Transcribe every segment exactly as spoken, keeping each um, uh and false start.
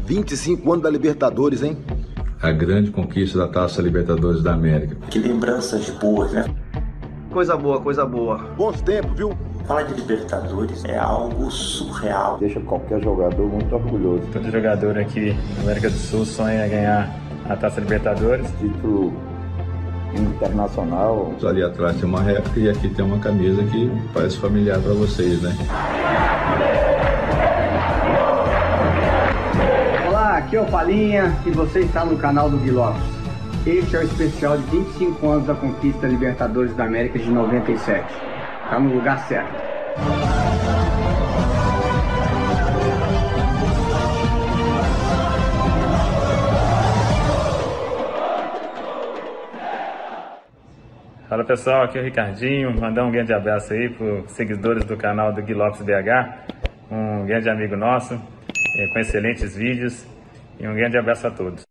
vinte e cinco anos da Libertadores, hein? A grande conquista da Taça Libertadores da América. Que lembranças boas, né? Coisa boa, coisa boa. Bons tempos, viu? Falar de Libertadores é algo surreal. Deixa qualquer jogador muito orgulhoso. Todo jogador aqui na América do Sul sonha ganhar a Taça Libertadores. Título internacional. Ali atrás tem uma réplica e aqui tem uma camisa que parece familiar para vocês, né? Olá, aqui é o Palinha e você está no canal do Gui Lopes. Este é o especial de vinte e cinco anos da conquista Libertadores da América de noventa e sete. Está no lugar certo. Fala pessoal, aqui é o Ricardinho, mandar um grande abraço aí para os seguidores do canal do Gui Lopes B H, um grande amigo nosso, com excelentes vídeos, e um grande abraço a todos.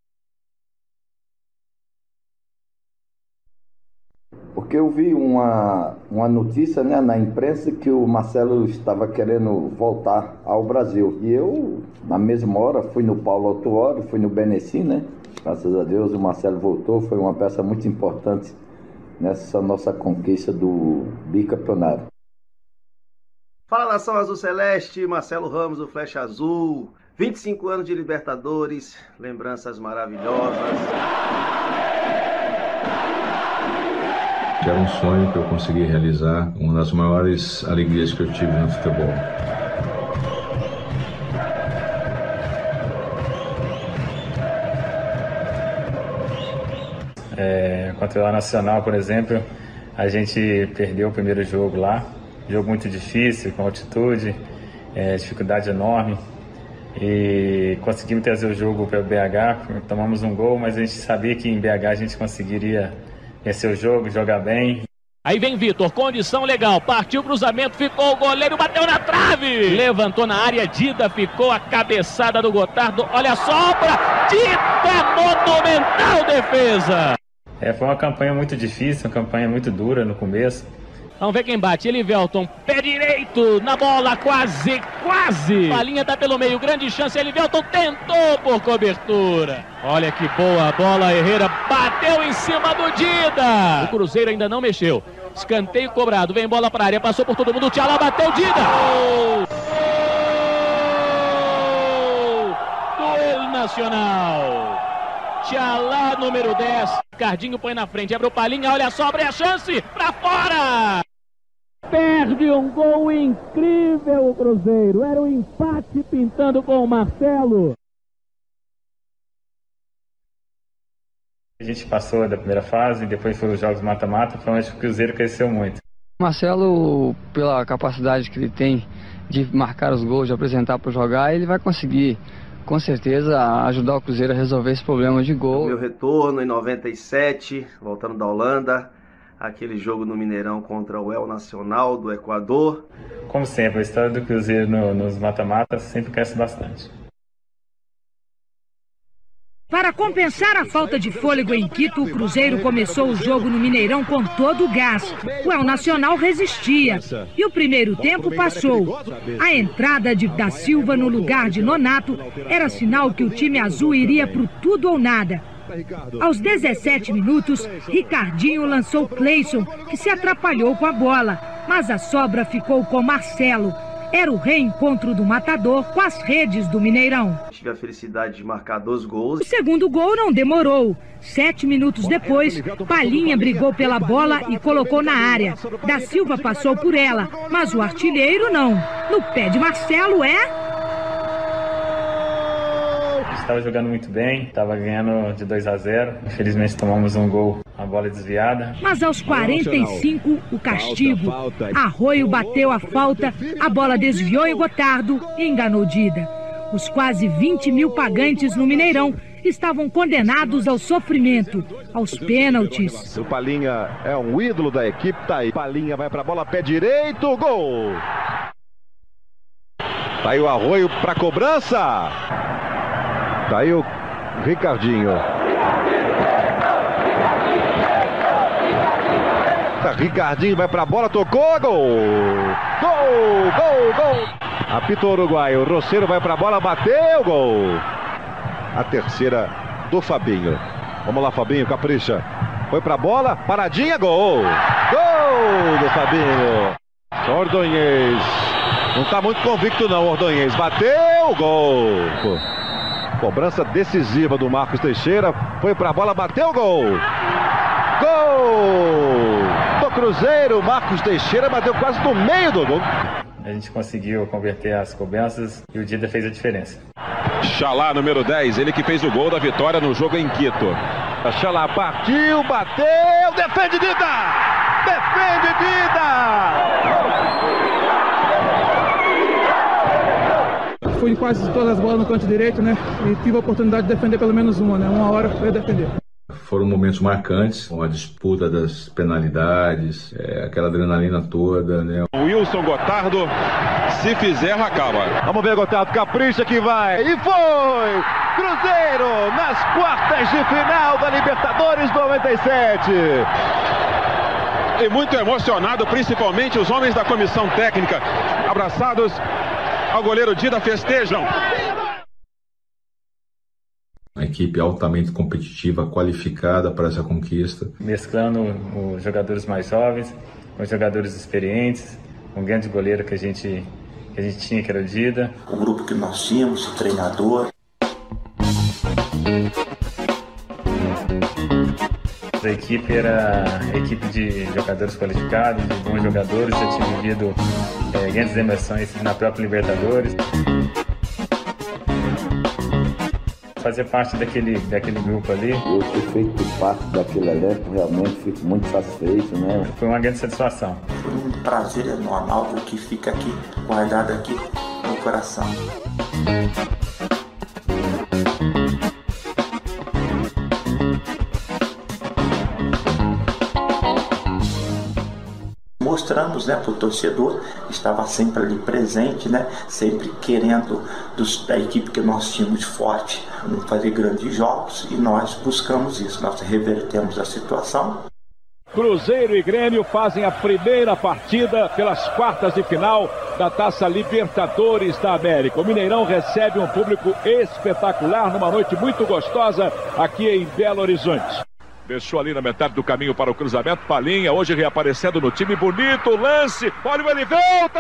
Porque eu vi uma, uma notícia, né, na imprensa que o Marcelo estava querendo voltar ao Brasil. E eu, na mesma hora, fui no Paulo Autuori, fui no Beneci, né? Graças a Deus o Marcelo voltou, foi uma peça muito importante nessa nossa conquista do bicampeonato. Fala, nação azul celeste, Marcelo Ramos, o Flecha Azul. vinte e cinco anos de Libertadores, lembranças maravilhosas. Era um sonho que eu consegui realizar, uma das maiores alegrias que eu tive no futebol. É, contra o Nacional, por exemplo, a gente perdeu o primeiro jogo lá, jogo muito difícil, com altitude, é, dificuldade enorme, e conseguimos trazer o jogo para o B H, tomamos um gol, mas a gente sabia que em B H a gente conseguiria vencer o jogo, jogar bem. Aí vem Vitor, condição legal, partiu o cruzamento, ficou o goleiro, bateu na trave! Levantou na área, Dida, ficou a cabeçada do Gotardo, olha a sobra, Dida, monumental defesa! É, foi uma campanha muito difícil, uma campanha muito dura no começo. Vamos ver quem bate, Elivelton, pé direito, na bola, quase, quase! A linha tá pelo meio, grande chance, Elivelton tentou por cobertura. Olha que boa bola, Herrera bateu em cima do Dida. O Cruzeiro ainda não mexeu. Escanteio cobrado, vem bola pra área, passou por todo mundo, o Tchalá bateu, Dida! Gol! Gol! Do Nacional! Tchalá, número dez. Cardinho põe na frente, abre o Palinha, olha só, abre a chance, pra fora! Perde um gol incrível o Cruzeiro. Era um empate pintando com o Marcelo. A gente passou da primeira fase, depois foram os jogos mata-mata, foi onde o Cruzeiro cresceu muito. Marcelo, pela capacidade que ele tem de marcar os gols, de apresentar para jogar, ele vai conseguir, com certeza, ajudar o Cruzeiro a resolver esse problema de gol. Meu retorno em noventa e sete, voltando da Holanda, aquele jogo no Mineirão contra o El Nacional do Equador. Como sempre, a história do Cruzeiro no, nos mata-matas sempre cresce bastante. Para compensar a falta de fôlego em Quito, o Cruzeiro começou o jogo no Mineirão com todo o gás. O El Nacional resistia e o primeiro tempo passou. A entrada de Da Silva no lugar de Nonato era sinal que o time azul iria pro tudo ou nada. Aos dezessete minutos, Ricardinho lançou Cleison, que se atrapalhou com a bola, mas a sobra ficou com Marcelo. Era o reencontro do matador com as redes do Mineirão. Tive a felicidade de marcar dois gols. O segundo gol não demorou. Sete minutos depois, Palinha brigou pela bola e colocou na área. Da Silva passou por ela, mas o artilheiro não. No pé de Marcelo é... Estava jogando muito bem, estava ganhando de dois a zero. Infelizmente tomamos um gol, a bola desviada. Mas aos quarenta e cinco, o castigo. Arroio bateu a falta, a bola desviou em Gotardo e enganou Dida. Os quase vinte mil pagantes no Mineirão estavam condenados ao sofrimento, aos pênaltis. O Palinha é um ídolo da equipe, tá aí. Palinha vai pra bola, pé direito, gol! Tá aí o Arroio pra cobrança. Tá aí o Ricardinho. Tá, Ricardinho vai pra bola, tocou, gol! Gol, gol, gol! Apita o uruguaio, o Rosseiro vai pra bola, bateu, gol! A terceira do Fabinho. Vamos lá, Fabinho, capricha. Foi pra bola, paradinha, gol! Gol do Fabinho! Ordonhês. Não tá muito convicto não, Ordonhês. Bateu, gol! Cobrança decisiva do Marcos Teixeira. Foi pra bola, bateu, gol! Gol! Do Cruzeiro, Marcos Teixeira bateu quase no meio do gol. A gente conseguiu converter as cobranças e o Dida fez a diferença. Xalá, número dez, ele que fez o gol da vitória no jogo em Quito. Xalá partiu, bateu, defende Dida! Defende Dida! Fui em quase todas as bolas no canto direito, né? E tive a oportunidade de defender pelo menos uma, né? Uma hora eu ia defender. Foram momentos marcantes, com a disputa das penalidades, é, aquela adrenalina toda, né? O Wilson Gotardo, se fizer, acaba. Vamos ver, Gotardo, capricha que vai. E foi! Cruzeiro nas quartas de final da Libertadores noventa e sete. E muito emocionado, principalmente os homens da comissão técnica, abraçados ao goleiro Dida, festejam. Uma equipe altamente competitiva, qualificada para essa conquista. Mesclando os jogadores mais jovens, com os jogadores experientes, um grande goleiro que a gente, que a gente tinha, que era o Dida. O grupo que nós tínhamos, o treinador. A equipe era a equipe de jogadores qualificados, de bons jogadores, já tinha vivido é, grandes emoções na própria Libertadores. Fazer parte daquele, daquele grupo ali. Eu ter feito parte daquele elenco, realmente fico muito satisfeito, né? Foi uma grande satisfação. Foi um prazer enorme, algo que fica aqui, guardado aqui no coração. Mostramos, né, para o torcedor, estava sempre ali presente, né, sempre querendo dos, da equipe que nós tínhamos forte fazer grandes jogos, e nós buscamos isso, nós revertemos a situação. Cruzeiro e Grêmio fazem a primeira partida pelas quartas de final da Taça Libertadores da América. O Mineirão recebe um público espetacular numa noite muito gostosa aqui em Belo Horizonte. Deixou ali na metade do caminho para o cruzamento, Palinha, hoje reaparecendo no time, bonito lance, olha o Elivelton!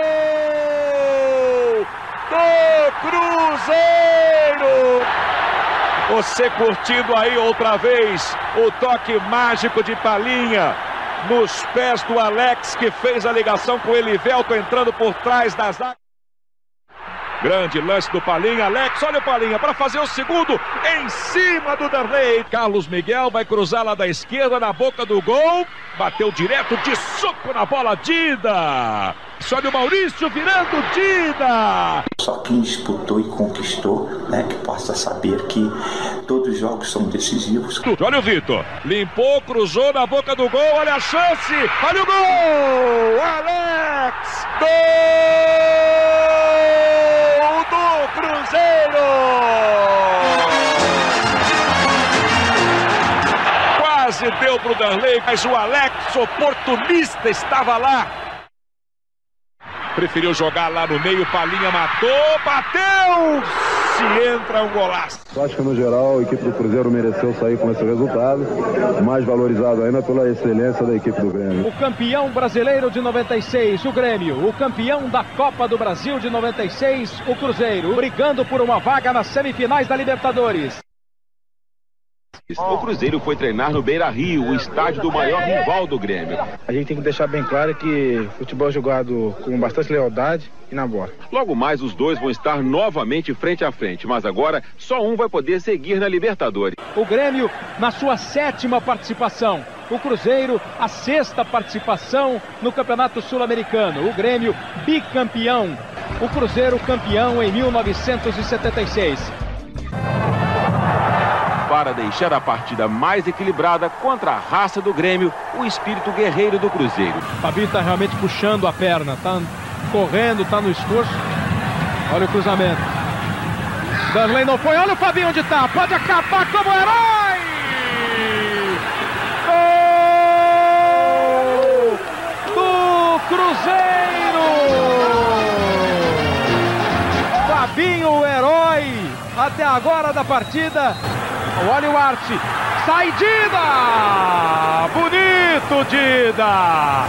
Do Cruzeiro! Você curtindo aí outra vez o toque mágico de Palinha nos pés do Alex, que fez a ligação com o Elivelton entrando por trás da zaga. Grande lance do Palinha, Alex, olha o Palinha para fazer o segundo, em cima do Darley. Carlos Miguel vai cruzar lá da esquerda, na boca do gol, bateu direto de soco na bola, Dida. Olha o Maurício virando, Dida. Só quem disputou e conquistou, né, que possa saber que todos os jogos são decisivos. Olha o Vitor, limpou, cruzou na boca do gol, olha a chance, olha o gol, Alex, gol do Cruzeiro! Quase deu pro Darley, mas o Alex, oportunista, estava lá. Preferiu jogar lá no meio, Palinha matou, bateu! Se entra um golaço. Eu acho que no geral a equipe do Cruzeiro mereceu sair com esse resultado, mais valorizado ainda pela excelência da equipe do Grêmio. O campeão brasileiro de noventa e seis, o Grêmio. O campeão da Copa do Brasil de noventa e seis, o Cruzeiro. Brigando por uma vaga nas semifinais da Libertadores. O Cruzeiro foi treinar no Beira-Rio, o estádio do maior rival do Grêmio. A gente tem que deixar bem claro que futebol é jogado com bastante lealdade e na bola. Logo mais os dois vão estar novamente frente a frente, mas agora só um vai poder seguir na Libertadores. O Grêmio na sua sétima participação. O Cruzeiro a sexta participação no Campeonato Sul-Americano. O Grêmio bicampeão. O Cruzeiro campeão em mil novecentos e setenta e seis. Para deixar a partida mais equilibrada contra a raça do Grêmio, o espírito guerreiro do Cruzeiro. Fabinho está realmente puxando a perna, está correndo, está no esforço. Olha o cruzamento. Darley não foi, olha o Fabinho onde está, pode acabar como herói! Gol do Cruzeiro! até agora da partida. Olha o Arte. Sai Dida! Bonito, Dida!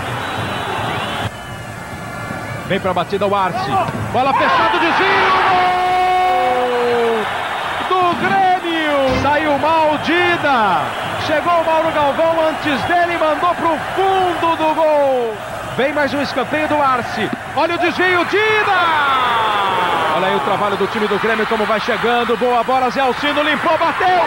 Vem pra batida o Arte. Bola fechada, desvio! Gol! Do Grêmio! Saiu mal, Dida! Chegou o Mauro Galvão antes dele e mandou pro fundo do gol! Vem mais um escanteio do Arce. Olha o desvio, Dida! Olha aí o trabalho do time do Grêmio, como vai chegando. Boa bola, Zé Alcino limpou, bateu!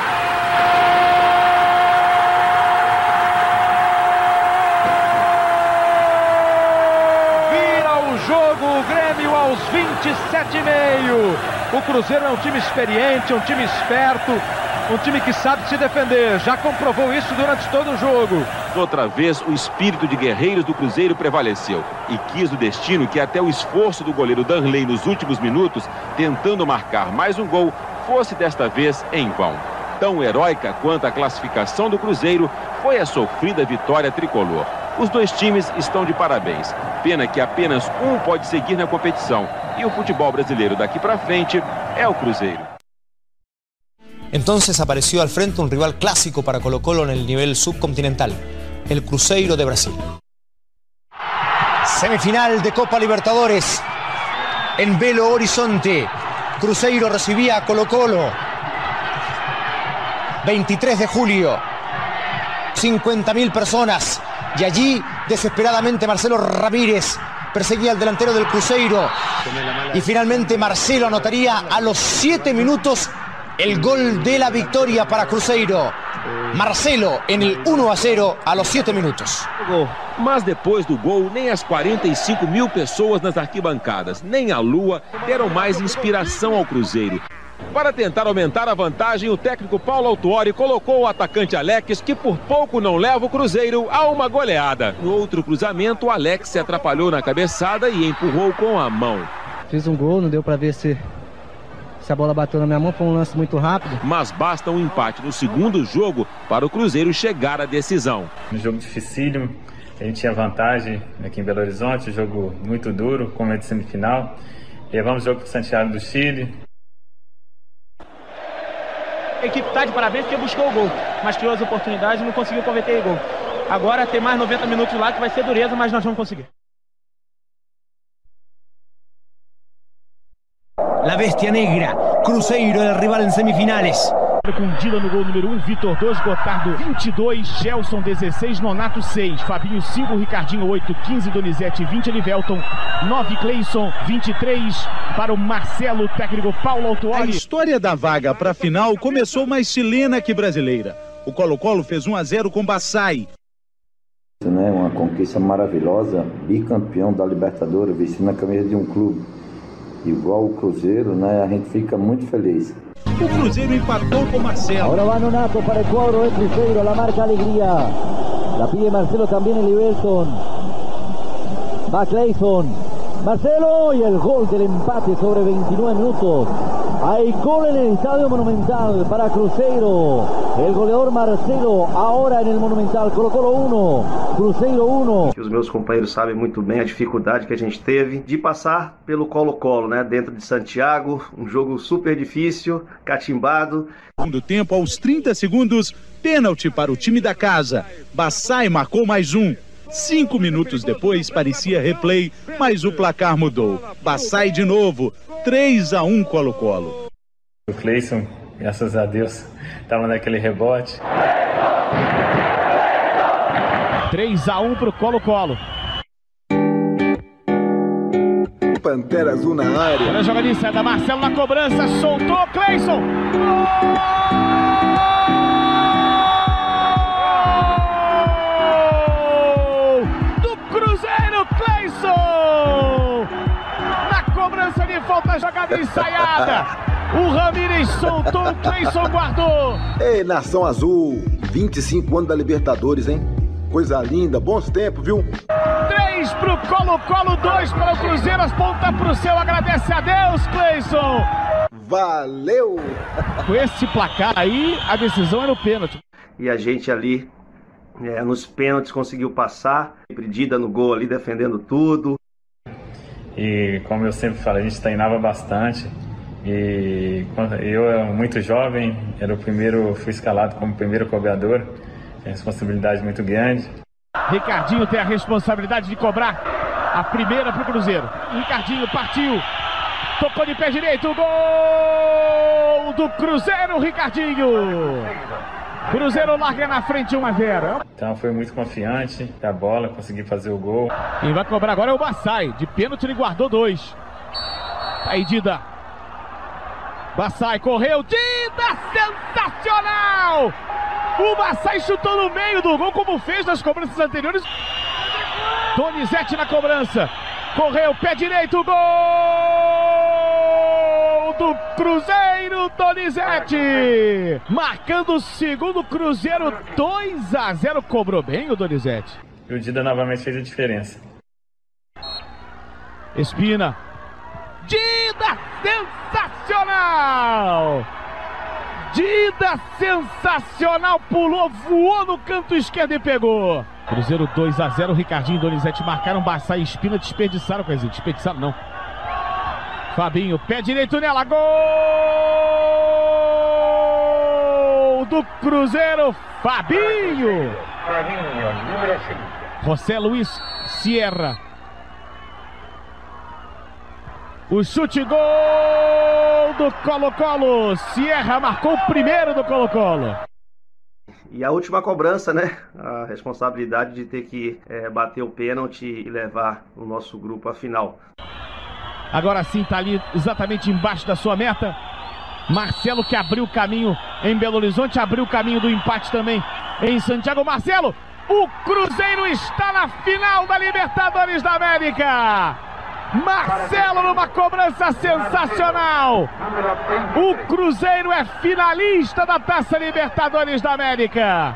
Vira o jogo o Grêmio aos vinte e sete e meio. O Cruzeiro é um time experiente, um time esperto. Um time que sabe se defender, já comprovou isso durante todo o jogo. Outra vez, o espírito de guerreiros do Cruzeiro prevaleceu e quis o destino que até o esforço do goleiro Danley nos últimos minutos, tentando marcar mais um gol, fosse desta vez em vão. Tão heróica quanto a classificação do Cruzeiro foi a sofrida vitória tricolor. Os dois times estão de parabéns. Pena que apenas um pode seguir na competição. E o futebol brasileiro daqui para frente é o Cruzeiro. Entonces apareció al frente un rival clásico para Colo-Colo en el nivel subcontinental, el Cruzeiro de Brasil. Semifinal de Copa Libertadores en Belo Horizonte. Cruzeiro recibía a Colo-Colo. veintitrés de julio. cincuenta mil personas. Y allí, desesperadamente, Marcelo Ramírez perseguía al delantero del Cruzeiro. Y finalmente Marcelo anotaría a los siete minutos el gol de la victoria para Cruzeiro. Marcelo en el uno a cero a los siete minutos. Mas depois do gol, nem as quarenta e cinco mil pessoas nas arquibancadas, nem a lua deram mais inspiração ao Cruzeiro. Para tentar aumentar a vantagem, o técnico Paulo Autuori colocou o atacante Alex, que por pouco não leva o Cruzeiro a uma goleada. No outro cruzamento, o Alex se atrapalhou na cabeçada e empurrou com a mão. Fiz um gol, não deu para ver se... Se a bola bateu na minha mão, foi um lance muito rápido. Mas basta um empate no segundo jogo para o Cruzeiro chegar à decisão. Um jogo dificílimo, a gente tinha vantagem aqui em Belo Horizonte, jogo muito duro, como é de semifinal. Levamos o jogo para Santiago do Chile. A equipe está de parabéns porque buscou o gol, mas criou as oportunidades e não conseguiu converter o gol. Agora tem mais noventa minutos lá que vai ser dureza, mas nós vamos conseguir. La Bestia Negra, Cruzeiro é o rival em semifinales. Com Dila no gol número um, Vitor dois, Gotardo vinte e dois, Gelson dezesseis, Nonato seis, Fabinho cinco, Ricardinho oito, quinze, Donizete vinte, Elivelton nove, Cleison vinte e três, para o Marcelo, técnico Paulo Autuori. A história da vaga para a final começou mais chilena que brasileira. O Colo-Colo fez um a zero com Baçai. Né, uma conquista maravilhosa, bicampeão da Libertadores, vestindo a camisa de um clube igual o Cruzeiro, né? A gente fica muito feliz. O Cruzeiro empatou com Marcelo. Ahora va Nonato para el cuadro de Cruzeiro, la marca Alegría. La pide Marcelo también el Liberton. Va Cleison. Marcelo y el gol del empate sobre veintinueve minutos. Hay gol en el Estadio Monumental para Cruzeiro. El goleador Marcelo ahora en el Monumental. Colo-Colo uno, Cruzeiro uno. Os meus companheiros sabem muito bem a dificuldade que a gente teve de passar pelo Colo-Colo, né? Dentro de Santiago, um jogo super difícil, catimbado. Segundo tempo, aos trinta segundos, pênalti para o time da casa. Baçai marcou mais um. Cinco minutos depois, parecia replay, mas o placar mudou. Baçai de novo, três a um Colo-Colo. O Cleison, graças a Deus, estava naquele rebote. três a um para o Colo-Colo. Pantera Azul na área. Olha a jogadinha da Marcelo na cobrança, soltou Cleison. Cobrança de falta, jogada ensaiada. O Ramírez soltou, o Cleison guardou. Ei, Nação Azul, vinte e cinco anos da Libertadores, hein? Coisa linda, bons tempos, viu? três pro Colo-Colo, dois para o Cruzeiro, as pontas pro céu, agradece a Deus, Cleison. Valeu! Com esse placar aí, a decisão era o pênalti. E a gente ali, é, nos pênaltis, conseguiu passar. Dida no gol ali, defendendo tudo. E como eu sempre falo, a gente treinava bastante E eu, muito jovem, era o primeiro, fui escalado como primeiro cobrador, é uma responsabilidade muito grande. Ricardinho tem a responsabilidade de cobrar a primeira para o Cruzeiro. Ricardinho partiu, tocou de pé direito, gol do Cruzeiro, Ricardinho. Cruzeiro larga na frente um a zero. Então foi muito confiante da bola, consegui fazer o gol. Quem vai cobrar agora é o Bassai, de pênalti ele guardou dois. Aí Dida. Bassai correu, Dida, sensacional! O Bassai chutou no meio do gol, como fez nas cobranças anteriores. Donizete na cobrança, correu, pé direito, gol do Cruzeiro, Donizete! Marcando o segundo, Cruzeiro dois a zero, cobrou bem o Donizete. E o Dida novamente fez a diferença. Espina. Dida, sensacional! Dida, sensacional, pulou, voou no canto esquerdo e pegou. Cruzeiro dois a zero, Ricardinho e Donizete marcaram, Bassai e Espina desperdiçaram, quer dizer, desperdiçaram não. Fabinho, pé direito nela, gol do Cruzeiro, Fabinho! José Luiz Sierra. O chute, gol do Colo-Colo. Sierra marcou o primeiro do Colo-Colo. E a última cobrança, né? A responsabilidade de ter que é, bater o pênalti e levar o nosso grupo à final. Agora sim, tá ali exatamente embaixo da sua meta. Marcelo, que abriu o caminho em Belo Horizonte, abriu o caminho do empate também em Santiago. Marcelo, o Cruzeiro está na final da Libertadores da América. Marcelo numa cobrança sensacional. O Cruzeiro é finalista da Taça Libertadores da América.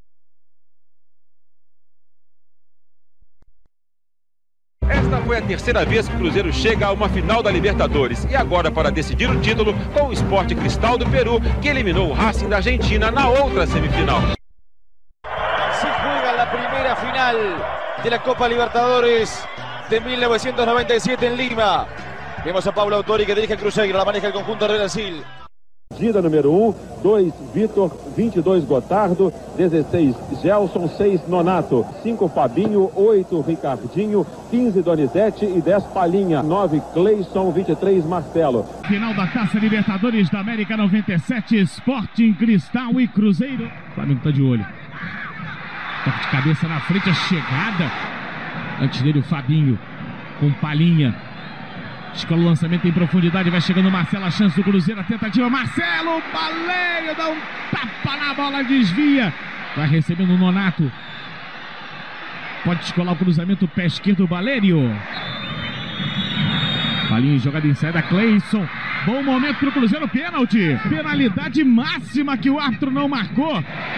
Esta foi a terceira vez que o Cruzeiro chega a uma final da Libertadores. E agora para decidir o título com o Sport Cristal do Peru, que eliminou o Racing da Argentina na outra semifinal. Se juega la primera final de la Copa Libertadores de mil novecientos noventa y siete en Lima. Vemos a Paulo Autori que dirige el Cruzeiro, la maneja el conjunto de Brasil. Dida número um, dois Vitor, vinte e dois Gotardo, dezesseis Gelson, seis Nonato, cinco Fabinho, oito Ricardinho, quinze Donizete e dez Palinha, nove Cleison, vinte e três Marcelo. Final da Taça Libertadores da América noventa e sete, Sporting Cristal e Cruzeiro. O Flamengo tá de olho. Toque de cabeça na frente, a chegada. Antes dele o Fabinho, com Palinha. Escola o lançamento em profundidade, vai chegando o Marcelo, a chance do Cruzeiro, a tentativa, Marcelo, Baleiro, dá um tapa na bola, desvia. Vai recebendo o Nonato. Pode descolar o cruzamento, pé esquerdo, Baleiro. Palinha, jogada em saída, Cleison. Bom momento para o Cruzeiro, pênalti. Penalidade máxima que o árbitro não marcou.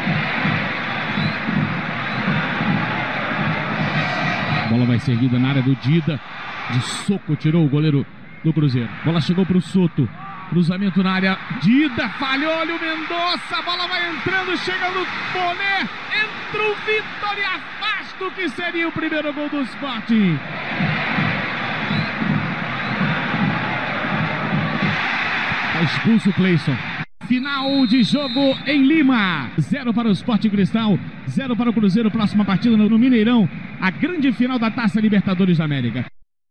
A bola vai ser erguida na área do Dida. De soco tirou o goleiro do Cruzeiro. Bola chegou para o Soto. Cruzamento na área. Dida falhou. Olha o Mendonça. A bola vai entrando. Chega no Boné. Entra o Vitor e afasta o que seria o primeiro gol do Sporting. Está expulso o Cleison. Final de jogo em Lima. Zero para o Sporting Cristal, zero para o Cruzeiro. Próxima partida no Mineirão. A grande final da Taça Libertadores da América.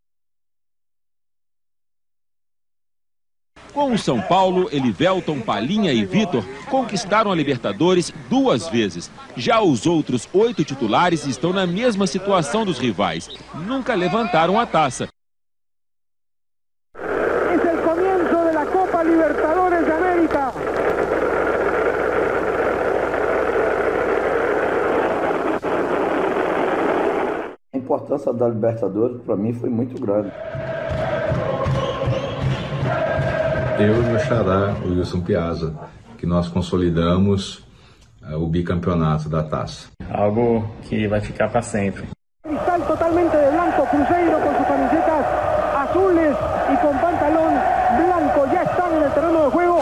Com o São Paulo, Elivelton, Palinha e Vitor conquistaram a Libertadores duas vezes. Já os outros oito titulares estão na mesma situação dos rivais. Nunca levantaram a taça. É o comienzo da Copa Libertadores da América. A importância da Libertadores para mim foi muito grande. Eu e meu xará, o Wilson Piazza, que nós consolidamos uh, o bicampeonato da taça. Algo que vai ficar para sempre. Cristal totalmente de blanco, Cruzeiro com suas camisetas azules e com pantalão blanco, já estão no terreno de jogo.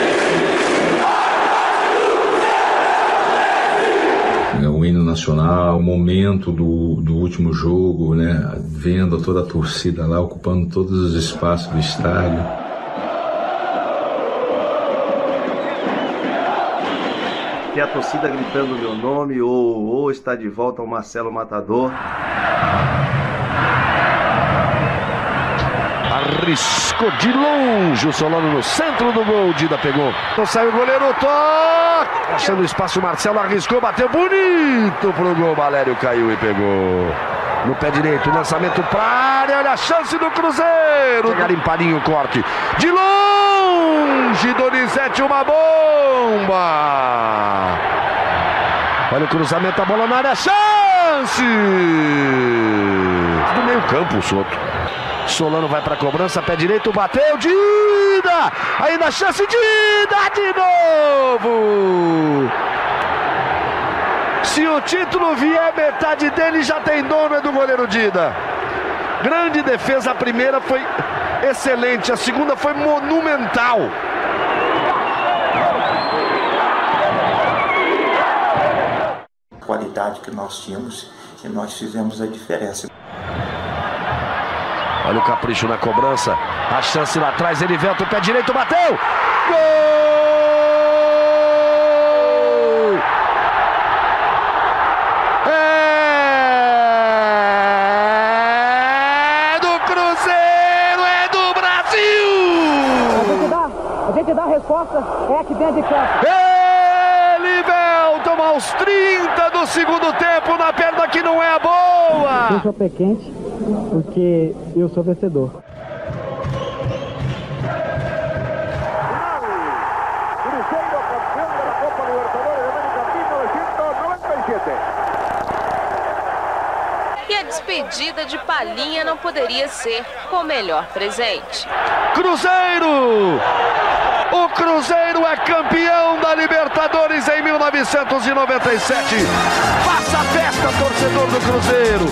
O hino nacional, o momento do, do último jogo, né? Vendo toda a torcida lá, ocupando todos os espaços do estádio. E a torcida gritando o meu nome, ou, ou está de volta o Marcelo Matador. Arriscou de longe o Solano no centro do gol. Dida pegou. Então saiu o goleiro, toque. Achando espaço, o Marcelo arriscou, bateu bonito pro gol. Valério caiu e pegou. No pé direito, lançamento pra área. Olha a chance do Cruzeiro. Chegar em Palinho, corte. De longe, Donizete, uma bomba. Olha o cruzamento, a bola na área. Chance! Do meio campo, o Soto. Solano vai para a cobrança, pé direito, bateu, Dida! Ainda a chance, Dida de novo! Se o título vier, metade dele já tem dono, é do goleiro Dida. Grande defesa, a primeira foi excelente, a segunda foi monumental. A qualidade que nós tínhamos e nós fizemos a diferença. Olha o capricho na cobrança. A chance lá atrás. Elivelton, pé direito, bateu. Gol! É do Cruzeiro, é do Brasil! A gente dá, a gente dá a resposta, é aqui dentro de campo. Elivelton aos trinta do segundo tempo, na perna que não é a boa. Deixa o pé quente, porque eu sou vencedor. Cruzeiro campeão da Copa Libertadores de América mil novecentos noventa e sete. E a despedida de Palinha não poderia ser o melhor presente. Cruzeiro! O Cruzeiro é campeão da Libertadores em mil novecentos e noventa e sete. Faça a festa, torcedor do Cruzeiro.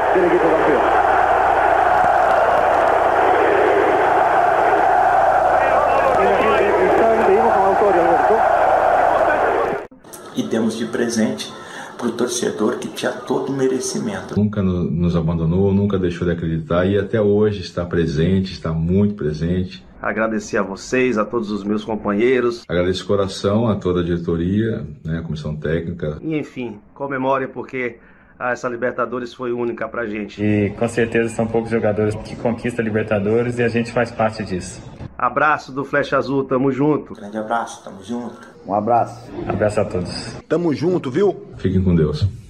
E demos de presente para o torcedor que tinha todo o merecimento. Nunca no, nos abandonou, nunca deixou de acreditar e até hoje está presente, está muito presente. Agradecer a vocês, a todos os meus companheiros. Agradeço de coração a toda a diretoria, né, a comissão técnica. E enfim, comemore porque ah, essa Libertadores foi única pra gente. E com certeza são poucos jogadores que conquistam a Libertadores e a gente faz parte disso. Abraço do Flecha Azul, tamo junto. Grande abraço, tamo junto. Um abraço. Abraço a todos. Tamo junto, viu? Fiquem com Deus.